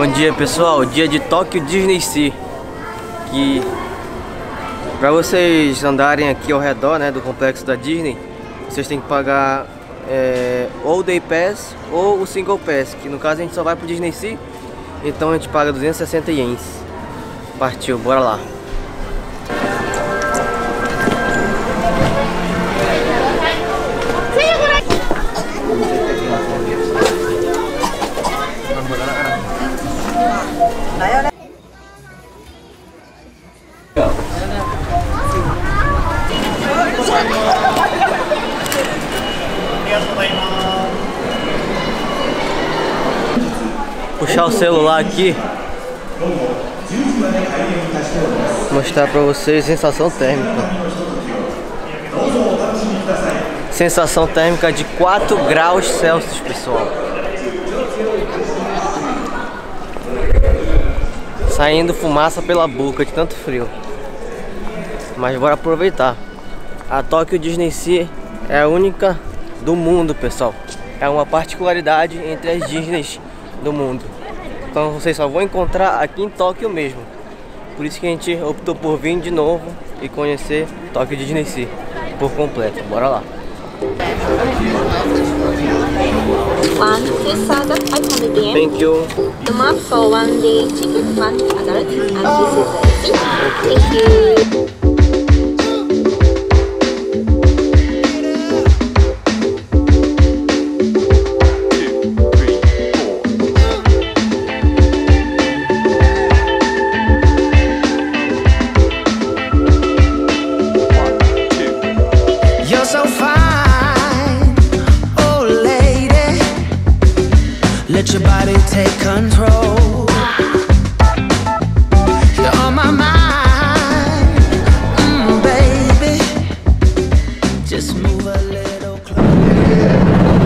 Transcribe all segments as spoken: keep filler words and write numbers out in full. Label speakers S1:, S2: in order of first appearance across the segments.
S1: Bom dia, pessoal, dia de Tóquio Disney Sea. Que para vocês andarem aqui ao redor, né, do complexo da Disney, vocês têm que pagar é, ou o Day Pass ou o Single Pass, que no caso a gente só vai pro Disney Sea, então a gente paga duzentos e sessenta ienes. Partiu, bora lá. Puxar o celular aqui, mostrar pra vocês sensação térmica. Sensação térmica de quatro graus Celsius, pessoal. Saindo fumaça pela boca de tanto frio. Mas bora aproveitar. A Tóquio Disney Sea é a única do mundo, pessoal. É uma particularidade entre as Disneys do mundo. Então vocês só vão encontrar aqui em Tóquio mesmo. Por isso que a gente optou por vir de novo e conhecer Tóquio Disney Sea por completo. Bora lá.
S2: One five hundred yen.
S1: Thank you.
S2: The map for one day ticket, one adult, and this is it. Thank you.
S3: Let your body take control. You're on my mind, mm, baby. Just move a little closer.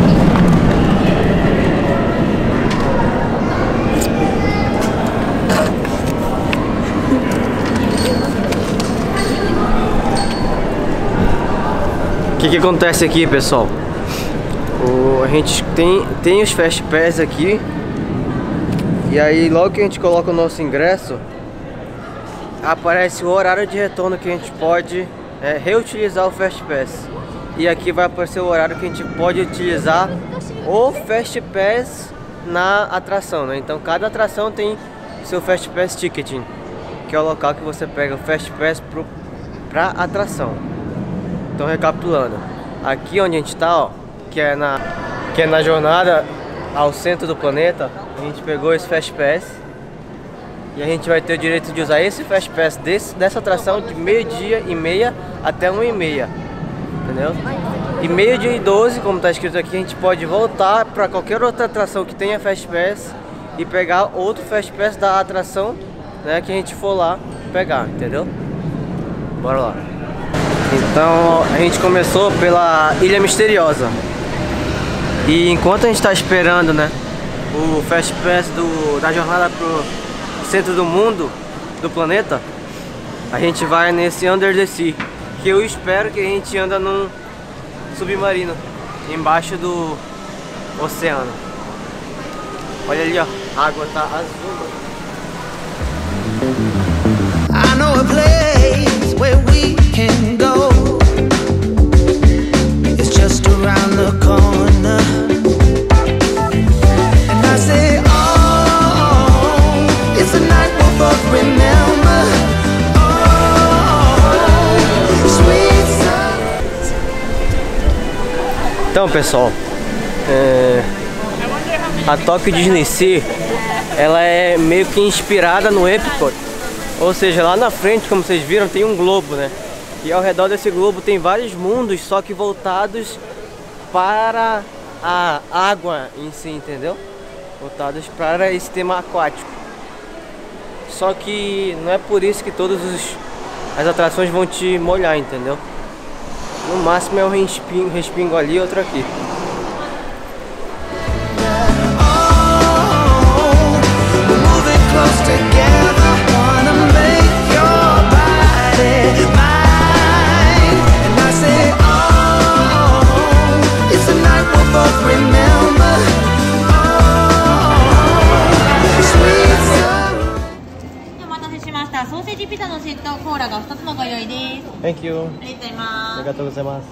S1: O que que acontece aqui, pessoal? O, a gente tem, tem os Fast Pass aqui. E aí logo que a gente coloca o nosso ingresso, aparece o horário de retorno que a gente pode é, reutilizar o Fast Pass. E aqui vai aparecer o horário que a gente pode utilizar o Fast Pass na atração, né? Então cada atração tem seu Fast Pass Ticketing, que é o local que você pega o Fast Pass pro, pra atração. Então recapitulando, aqui onde a gente tá, ó, que é na que é na jornada ao centro do planeta, a gente pegou esse Fast Pass e a gente vai ter o direito de usar esse Fast Pass desse, dessa atração de meio-dia e meia até uma e meia, entendeu? E meio-dia e doze, como está escrito aqui, a gente pode voltar para qualquer outra atração que tenha Fast Pass e pegar outro Fast Pass da atração, né, que a gente for lá pegar, entendeu? Bora lá. Então a gente começou pela Ilha Misteriosa. E enquanto a gente está esperando, né, o Fast Pass do, da jornada pro centro do mundo, do planeta, a gente vai nesse Under the Sea, que eu espero que a gente anda num submarino embaixo do oceano. Olha ali, ó, a água tá azul.
S3: I know a place where we can go. It's just around the corner. And I say, oh, it's a night we'll both remember. Oh, sweet sun.
S1: Então, pessoal, é, a Tóquio Disney Sea, ela é meio que inspirada no Epcot. Ou seja, lá na frente, como vocês viram, tem um globo, né? E ao redor desse globo tem vários mundos, só que voltados para a água em si, entendeu? Voltados para esse tema aquático. Só que não é por isso que todas as atrações vão te molhar, entendeu? No máximo é um respingo, respingo ali e outro aqui.
S3: Remember, oh, sweet
S4: ペットコーラがふたつのご用意です。
S1: Thank you.
S4: ありがとうございます。
S1: Arigatou gozaimasu.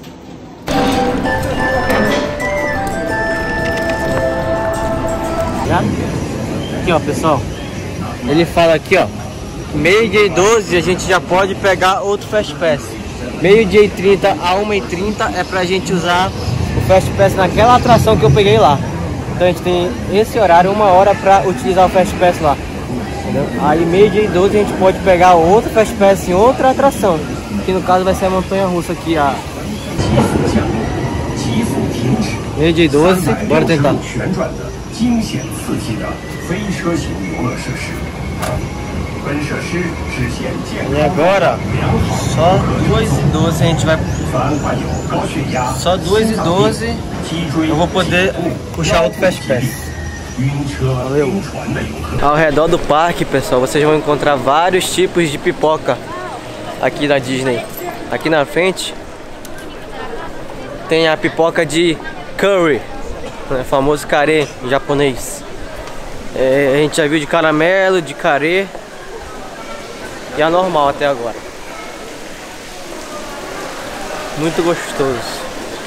S1: Aqui ó, pessoal, ele fala aqui ó, meio-dia e doze a gente já pode pegar outro Fast Pass. Meio-dia e trinta a uma e trinta é pra gente usar o Fast Pass naquela atração que eu peguei lá. Então a gente tem esse horário, uma hora pra utilizar o Fast Pass lá, entendeu? Aí meio-dia e doze a gente pode pegar outro Fast Pass em outra atração, que no caso vai ser a montanha russa aqui, a meio-dia e doze, bora tentar. E agora, só duas e doze a gente vai. Só duas e doze eu vou poder puxar outro Fast Pass. Valeu. Ao redor do parque, pessoal, vocês vão encontrar vários tipos de pipoca aqui da Disney. Aqui na frente tem a pipoca de curry, né, famoso carê em japonês. É, a gente já viu de caramelo, de carê e a normal até agora. Muito gostoso.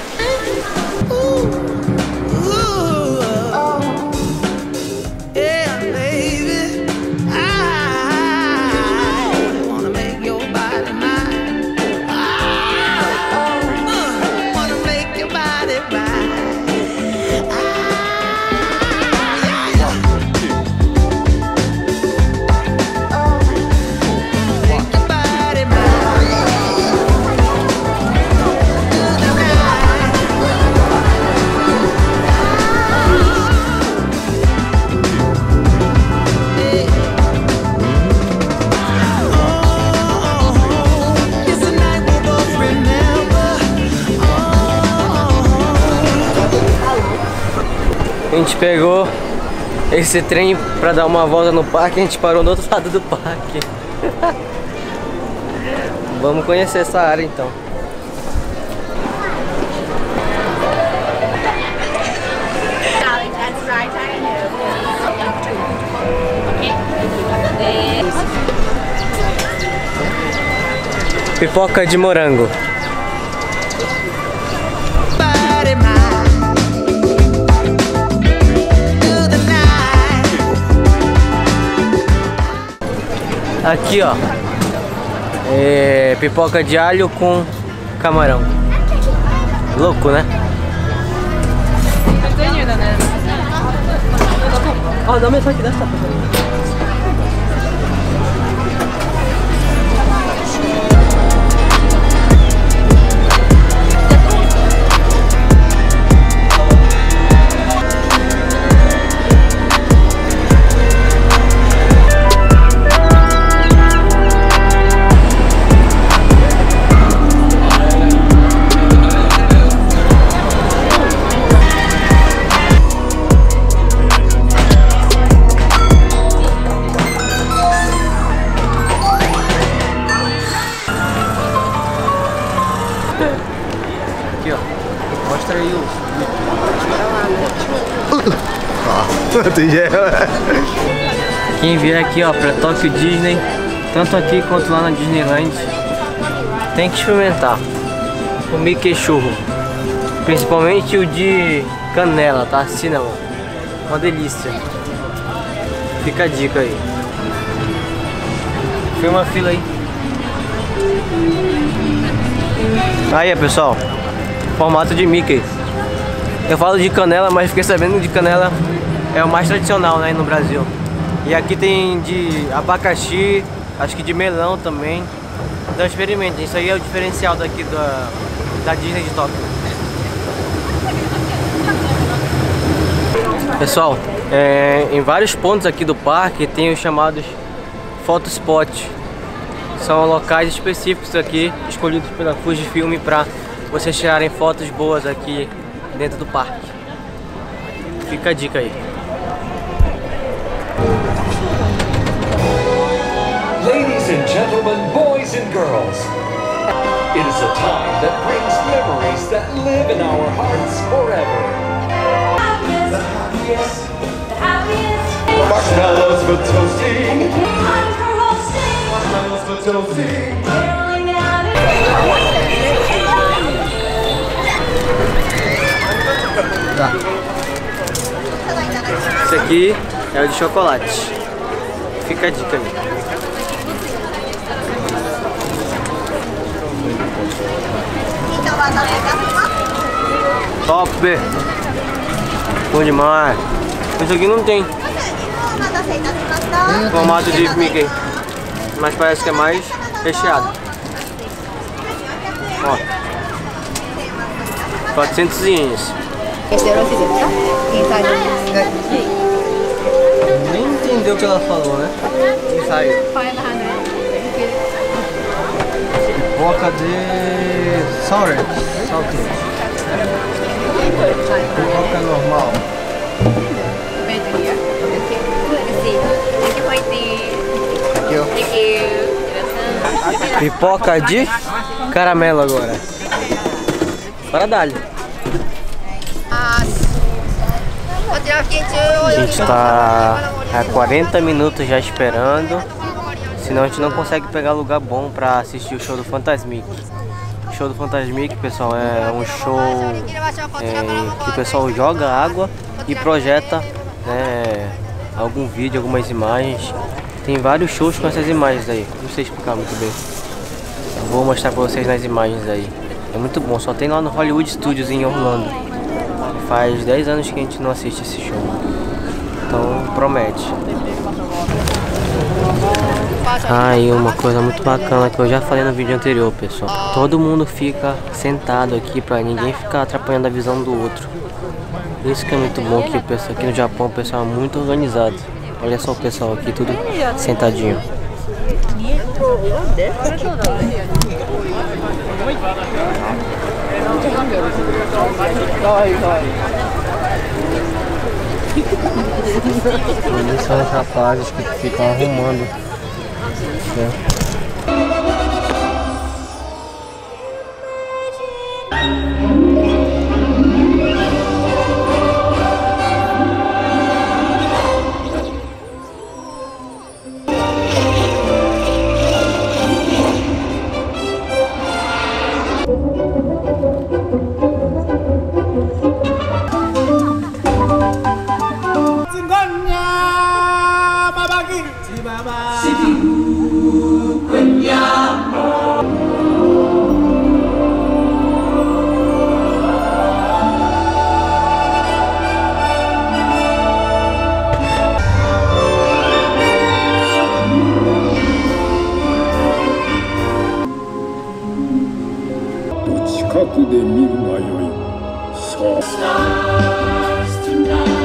S1: A gente pegou esse trem pra dar uma volta no parque, a gente parou do outro lado do parque. Vamos conhecer essa área então. Pipoca de morango. Aqui ó, é pipoca de alho com camarão. Louco, né? Ó, dá uma mensagem dessa. Aqui ó, mostra aí o... Quem vier aqui ó, pra Tóquio Disney, tanto aqui quanto lá na Disneyland, tem que experimentar o Mickey Churro, principalmente o de canela, tá? Cinnamon, uma delícia. Fica a dica aí. Foi uma fila aí. Aí pessoal, formato de Mickey. Eu falo de canela, mas fiquei sabendo que de canela é o mais tradicional, né, no Brasil. E aqui tem de abacaxi, acho que de melão também. Então experimentem, isso aí é o diferencial daqui da, da Disney de Tóquio. Pessoal, é, em vários pontos aqui do parque tem os chamados photospot. São locais específicos aqui, escolhidos pela Fujifilm para vocês tirarem fotos boas aqui dentro do parque. Fica a dica aí.
S5: Ladies and gentlemen, boys and girls, it is a time that brings memories that live in our hearts forever. The happiest, the happiest, marshmallows for toasting, time for hosting.
S1: Tá. Esse aqui é o de chocolate. Fica a dica ali. Top! Bom demais. Esse aqui não tem formato de Mickey, mas parece que é mais recheado. Ó, quatrocentos ienes. Nem entendeu o que ela falou, né? Ensaio. Pipoca de sour, salty. Pipoca normal. Aqui, ó. Pipoca de caramelo agora. Para dar-lhe. A gente está há quarenta minutos já esperando. Senão a gente não consegue pegar lugar bom para assistir o show do Fantasmic. O show do Fantasmic, pessoal, é um show é, que o pessoal joga água e projeta, né, algum vídeo, algumas imagens. Tem vários shows com essas imagens aí. Não sei explicar muito bem. Vou mostrar para vocês nas imagens aí. É muito bom, só tem lá no Hollywood Studios em Orlando. Faz dez anos que a gente não assiste esse show. Então promete. Ah, e uma coisa muito bacana que eu já falei no vídeo anterior, pessoal. Todo mundo fica sentado aqui pra ninguém ficar atrapalhando a visão do outro. Isso que é muito bom, que o pessoal aqui no Japão, o pessoal é muito organizado. Olha só o pessoal aqui, tudo sentadinho. Eles são os rapazes que ficam arrumando, né?
S6: Stars tonight.